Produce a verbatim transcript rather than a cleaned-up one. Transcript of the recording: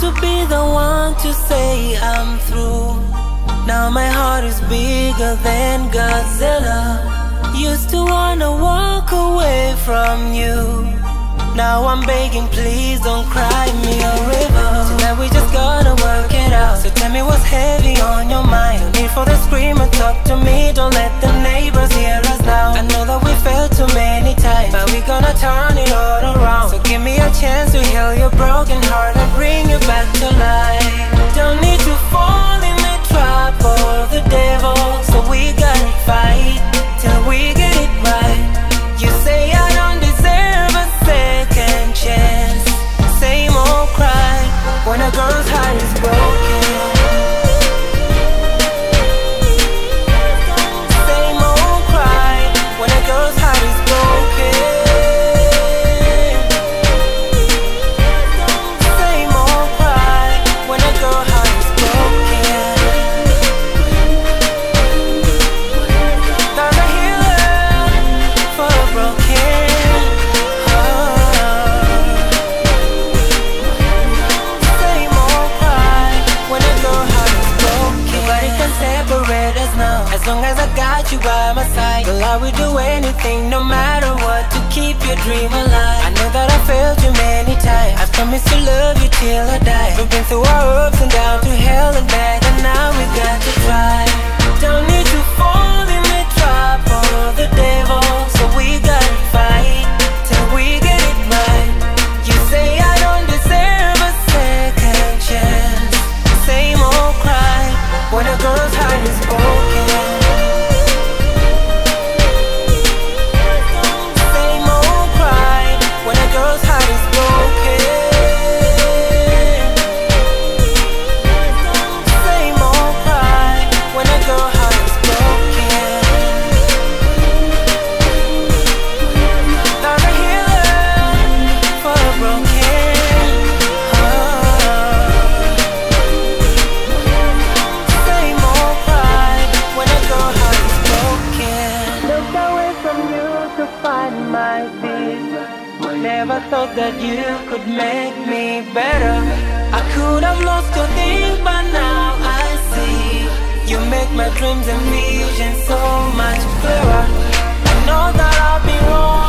to be the one to say I'm through. Now my heart is bigger than Godzilla. Used to wanna walk away from you. Now I'm begging, please don't cry me a river. Tonight we just gotta work it out. So tell me what's heavy on your mind. No need for the scream and talk to me. Don't let the neighbors hear us now. I know that we failed too many times, but we gonna turn it all around. So give me a chance to heal your broken heart and bring you back to life. Don't need to fall in the trap of the devil. So we gotta fight till we get it right. You say I don't deserve a second chance. Same old cry when a girl's heart is broken. Same old cry when a girl's heart is broken. Same old cry when a girl's heart is broken. There's a healer for a broken heart. Same old cry when a girl's heart is broken. Nobody can separate us now, as long as I got you by my side. Girl, I will do anything, no matter what, to keep your dream alive. I know that I failed you many times. I promise to love you till I die. We've been through our ups and downs, to hell and back, and now we got to try. Don't need to fall in the trap of the devil. So we gotta fight till we get it right. You say I don't deserve a second chance. Same old cry when a girl's heart is broken. Same old cry when a girl's heart is broken. Same old cry when a girl's heart is broken. There's a healer for a broken heart. Same old cry when a girl's heart is broken. Looked away from you to find my peace. Never thought that you could make me better. I could have lost your thing, but now I see. You make my dreams and visions so much clearer. I know that I've been wrong.